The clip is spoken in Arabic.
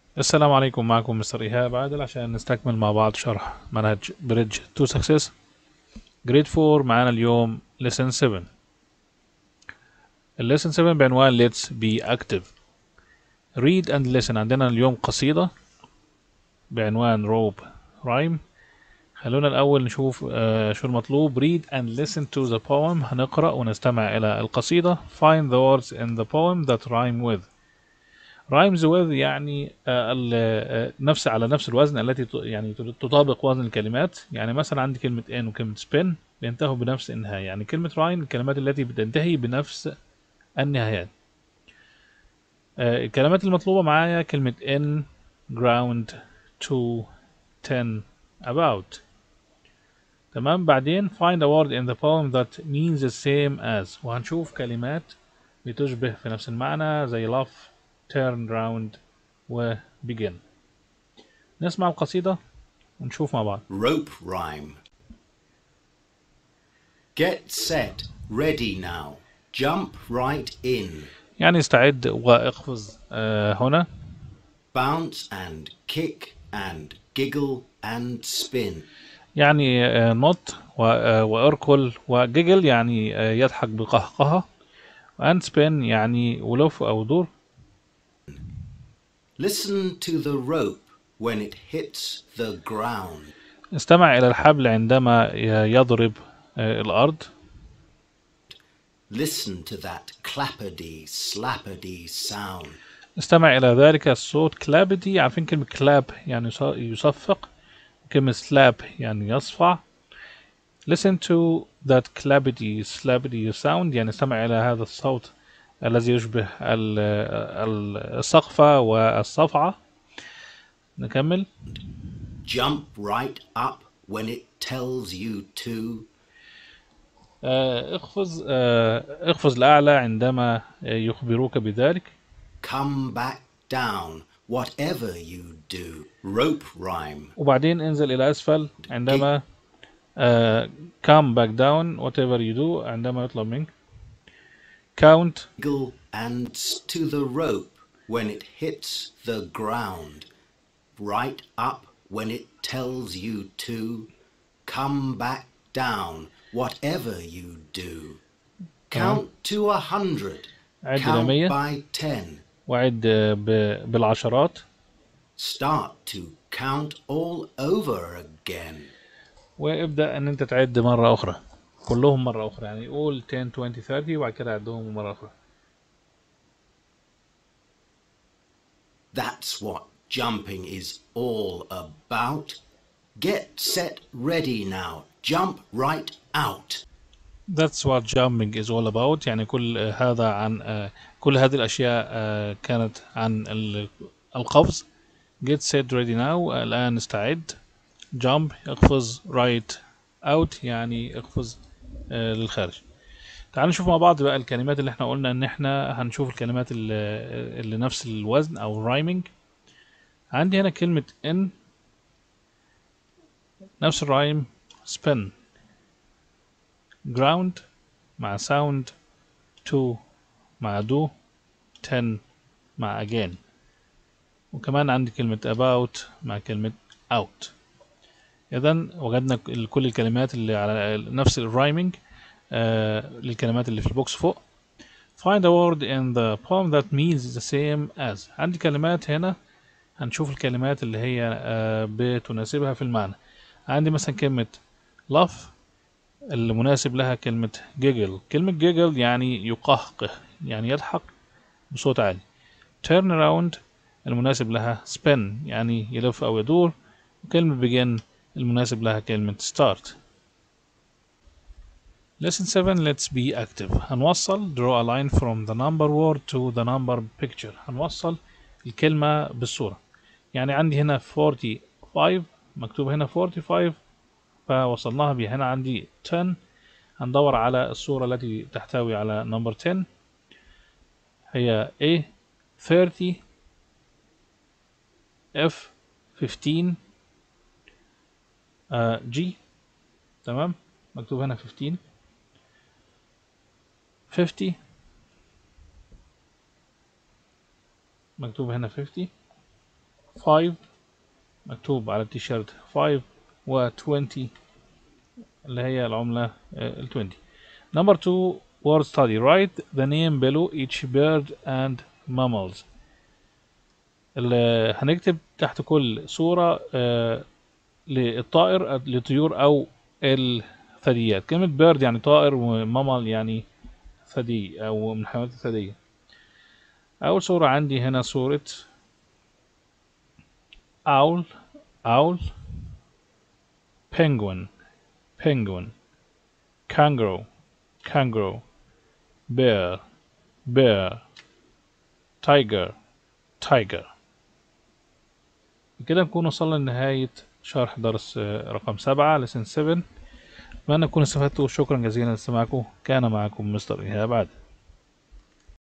السلام عليكم، معكم مستر إيهاب عادل عشان نستكمل مع بعض شرح منهج بريدج تو سكسس جريد 4. معانا اليوم lesson 7. lesson 7 بعنوان Let's be active. read and listen. عندنا اليوم قصيدة بعنوان rope rhyme. خلونا الأول نشوف شو المطلوب. read and listen to the poem. هنقرأ ونستمع إلى القصيدة. find the words in the poem that rhyme with. rhymes with يعني نفس على نفس الوزن التي يعني تطابق وزن الكلمات. يعني مثلا عندي كلمة ان وكلمة spin بينتهوا بنفس النهاية. يعني كلمة rhyme الكلمات التي بتنتهي بنفس النهايات. الكلمات المطلوبة معايا كلمة in, ground, to, ten, about. تمام. بعدين find a word in the poem that means the same as. وهنشوف كلمات بتشبه في نفس المعنى زي love, turn round و begin. نسمع القصيدة ونشوف مع بعض. Rope rhyme. Get set, ready now. Jump right in. يعني استعد واقفز هنا. Bounce and kick and giggle and spin. يعني نط واركل وجيجل يعني يضحك بقهقهة. and spin يعني ولف أو دور. Listen to the rope when it hits the ground. استمع إلى الحبل عندما يضرب الأرض. Listen to that clappity slappity sound. استمع إلى ذلك الصوت. كلابتي، عارفين كلمة كلاب يعني يصفق، كلمة سلاب يعني يصفع. listen to that clappity slappity sound يعني استمع إلى هذا الصوت الذي يشبه الصقفة والصفعة. نكمل. Jump right up when it tells you to. اقفز الأعلى عندما يخبروك بذلك. Come back down whatever you do. Rope rhyme. وبعدين انزل إلى أسفل عندما come back down whatever you do عندما يطلب منك. count Giggle and to the rope when it hits the ground. Right up when it tells you to. Come back down whatever you do. Count to 100. عد Count إلى 100 by 10. وعد بالعشرات. Start to count all over again. وابدأ أن أنت تعد مرة أخرى، كلهم مرة أخرى. يعني قول 10 20 30 وبعد كده عدهم مرة أخرى. That's what jumping is all about. Get set ready now. Jump right out. That's what jumping is all about. يعني كل هذا عن كل هذه الأشياء كانت عن القفز. get set ready now الآن استعد. jump اقفز. right out يعني اقفز للخارج. تعالوا نشوف مع بعض بقى الكلمات اللي احنا قلنا ان احنا هنشوف الكلمات اللي نفس الوزن او rhyming. عندي هنا كلمة in نفس الرايم spin. ground مع sound. to مع do. ten مع again. وكمان عندي كلمة about مع كلمة out. إذا وجدنا كل الكلمات اللي على نفس الرايمنج للكلمات اللي في البوكس فوق. find a word in the poem that means the same as. عندي كلمات هنا هنشوف الكلمات اللي هي بتناسبها في المعنى. عندي مثلا كلمة love المناسب لها كلمة giggle. كلمة giggle يعني يقهقه يعني يضحك بصوت عالي. turn around المناسب لها spin يعني يلف أو يدور. وكلمة begin المناسب لها كلمة start. lesson 7 let's be active. هنوصل draw a line from the number word to the number picture. هنوصل الكلمة بالصورة. يعني عندي هنا 45 مكتوب هنا 45 فوصلناها بها. هنا عندي 10 هندور على الصورة التي تحتوي على number 10 هي A 30 F 15 G. تمام. مكتوب هنا 15 50 مكتوب هنا 50 5 مكتوب على التيشيرت 5 و 20 اللي هي العملة ال 20. Number 2 word study. Write the name below each bird and mammals. هنكتب تحت كل صورة للطائر لطيور أو الثدييات. كلمة bird يعني طائر ومامال يعني ثدي أو من الحيوانات الثدية. أول صورة عندي هنا صورة owl owl penguin penguin kangaroo kangaroo bear bear tiger tiger. بكده نكون وصلنا لنهاية شرح درس رقم 7 lesson 7. أتمنى تكونوا استفدتوا. شكرا جزيلا لاستماعكم. كان معكم مستر إيهاب عادل.